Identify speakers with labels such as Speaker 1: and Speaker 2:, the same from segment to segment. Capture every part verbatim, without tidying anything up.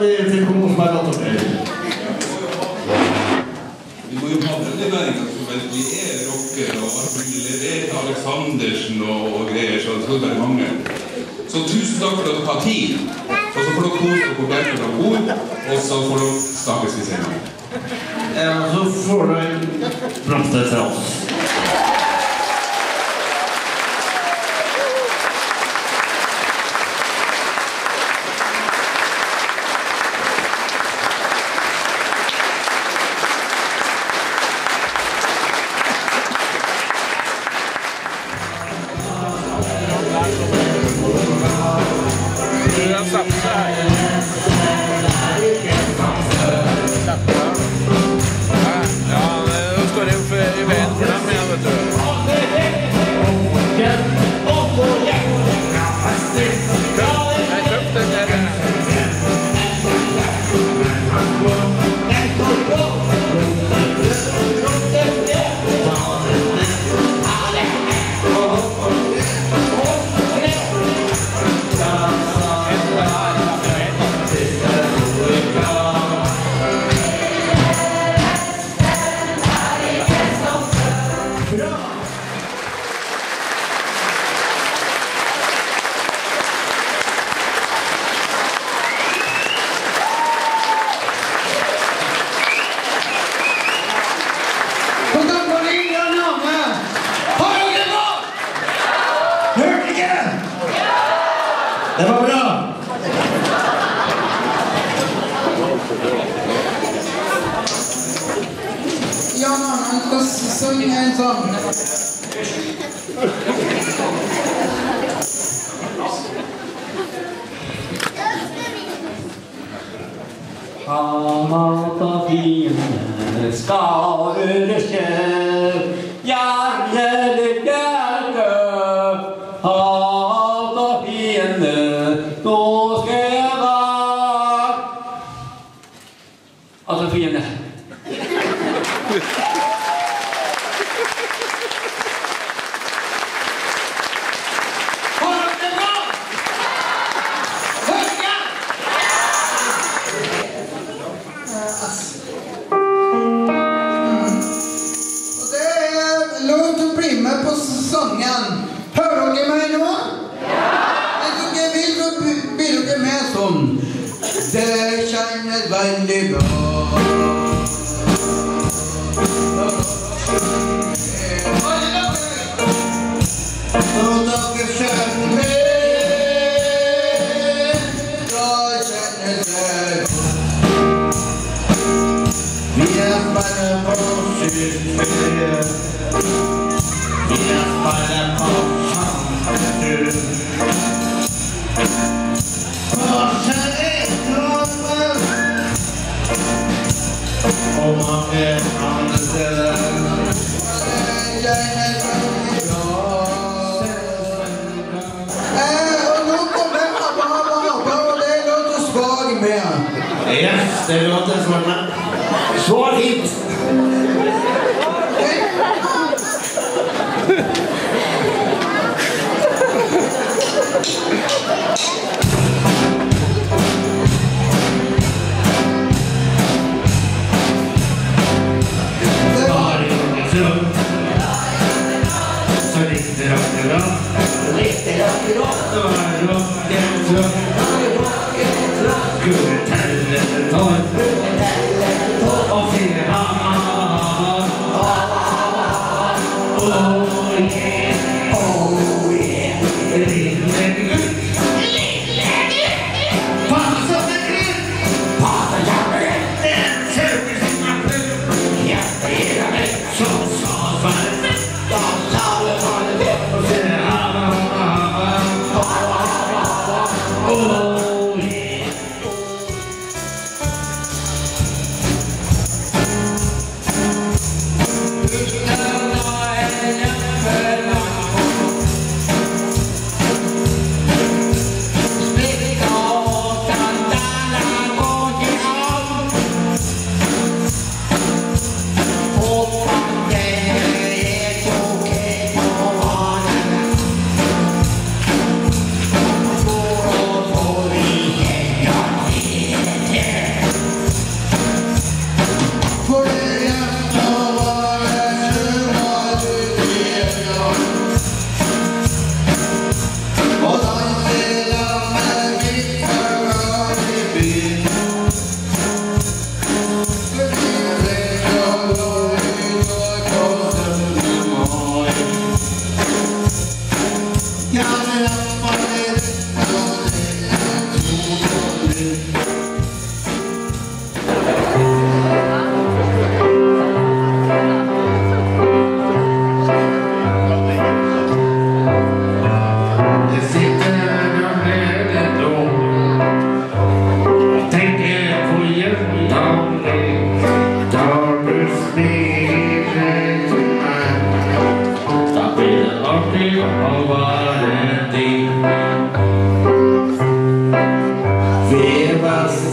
Speaker 1: vi til Kongsberg og Tornøy.
Speaker 2: Vi må jo ha brønneværinger som vel vi er rockere og Levert Aleksandersen og, og greier, så det skal være mange. Så tusen takk for at dere har tid. Og så får dere kose dere på der dere bor, og så får dere snakkes vi senere.
Speaker 1: Ja, så får du en blomster fra oss. Det var bra!
Speaker 3: Ja, han skal synge en sånn.
Speaker 4: Hamalt av fiende skal underskjell, gjerne litt hjelpe. Halt av fiende, nå skal jeg være. Altså fiende.
Speaker 3: Hører dere meg nå? Ja! Hvis dere vil, så blir dere med sånn. Det kjennes veldig bra. Og dere kjenner meg, da kjennes det bra. Vi er bare på systemet. Vi er bare på samfunnet. Korset er kroppen, og mange andre steder. Jeg er veldig glad. Og nå kommer Abba, Abba, Abba, og det låter svag med.
Speaker 1: Yes, det låter sånn. Så fint!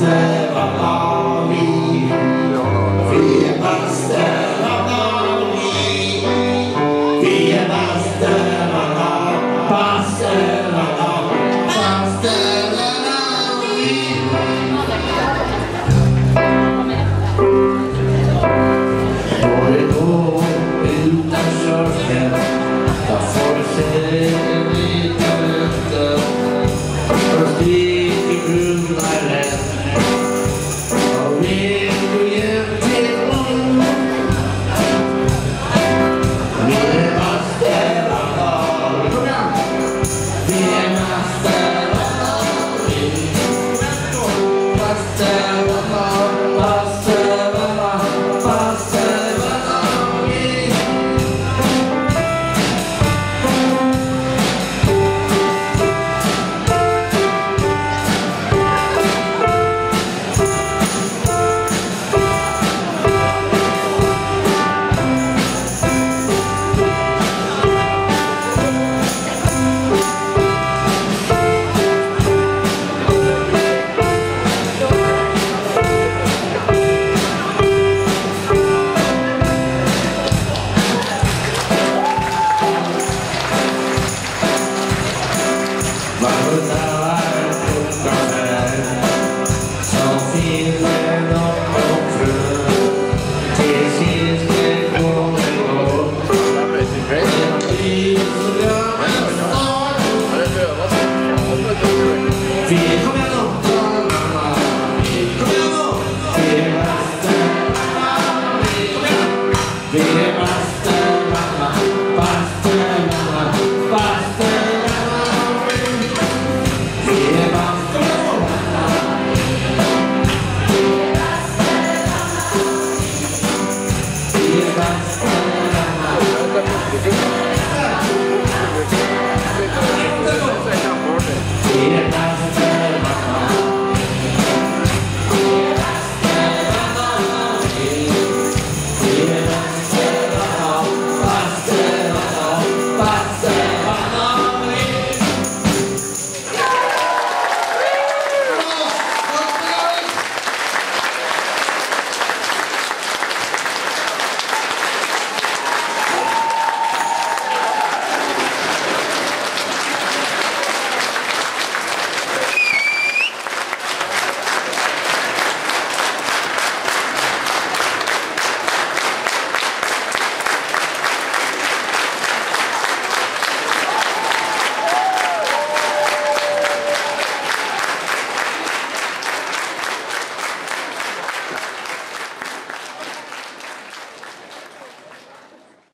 Speaker 5: Varför tar jag upp så fint